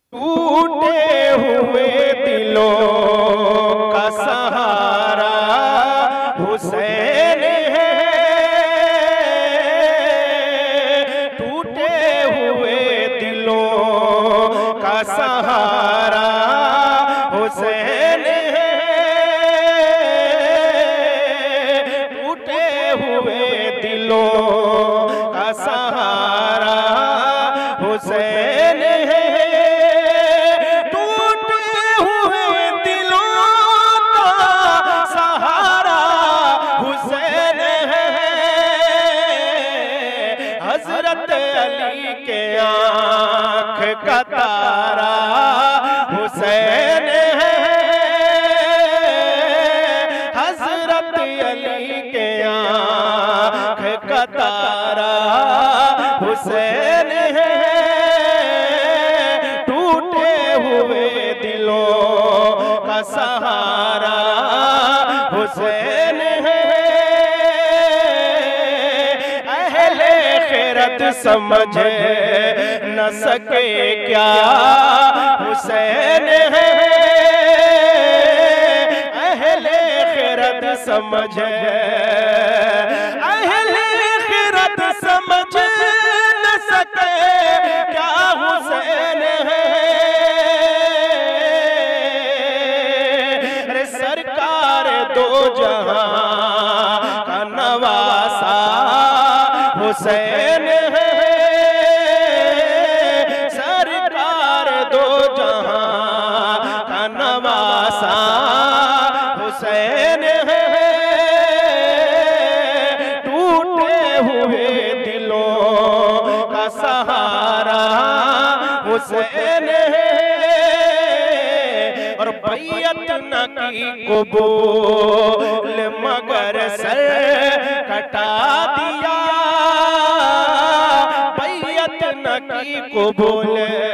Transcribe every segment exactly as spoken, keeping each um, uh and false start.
टूटे हुए दिलों का सहारा हुसैन है, टूटे हुए दिलों का सहारा हुसैन है, टूटे हुए दिलों का सहारा हुसैन है, हज़रत अली के आँख का तारा हुसैन है, हज़रत अली के आँख का तारा हुसैन है, टूटे हुए दिलों का सहारा हुसैन है। समझ न सके क्या हुसैन है, अहले खिरत समझ अहले खिरत समझ न सके क्या हुसैन है, रे सरकार दो जहां का नवासा हुसैन है, सरकार दो जहां का नवासा हुसैन है, टूटे हुए दिलों का सहारा हुसैन है, और बैयत न की कबूल मगर सर कटा दिया, की कबूल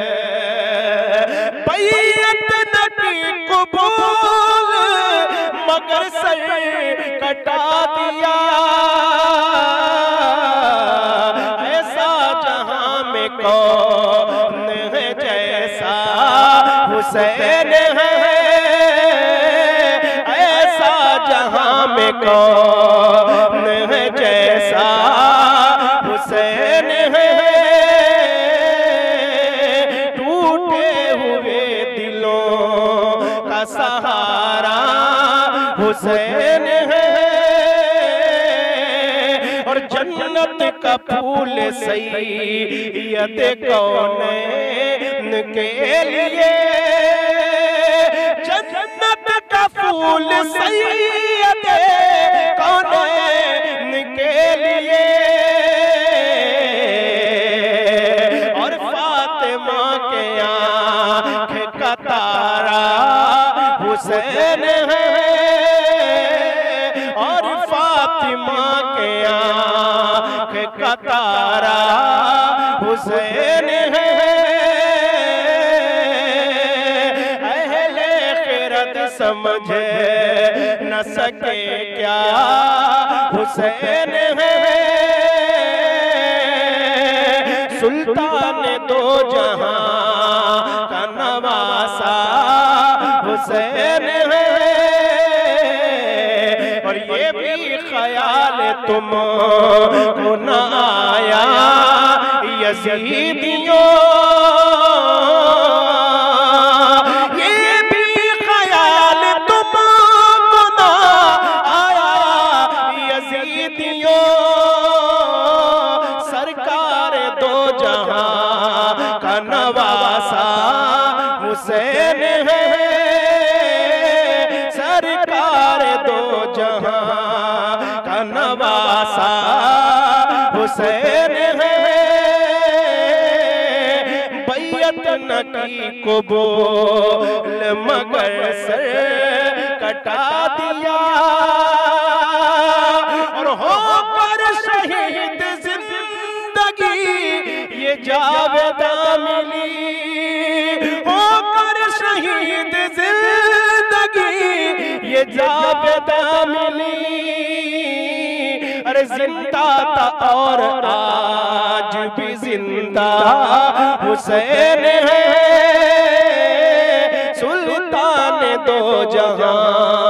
बैयत न की कबूल मगर सर कटा दिया, ऐसा जहां में कौन है जैसा हुसैन है, ऐसा जहां में कौन है जैसा हुसैन है, सहारा हुसैन है, और जन्नत का फूल सैयद कौनैन के लिए, जन्नत का फूल सैयद कौनैन के लिए, और फातिमा के आँख का तारा हुसैन है, और फातिमा के आँख का तारा हुसैन है, अहले खिरत समझ न सके क्या हुसैन है, सुल्तान दो जहां का नवासा हुसैन है, और ये भी ख्याल तुमको न आया यज़ीदियों, ये भी ख्याल तुमको न आया यज़ीदियों, सरकार दो जहां का नवासा हुसैन है, सरकार दो जहां का नवासा हुसैन है, बैयत न की कबूल मगर सर कटा दिया, और होकर शहीद जिंदगी ये जावेदा मिली, होकर शहीद जिंदगी ये जावेदा मिली, अरे जिंदा था और आज भी जिंदा हुसैन है। दो जहां।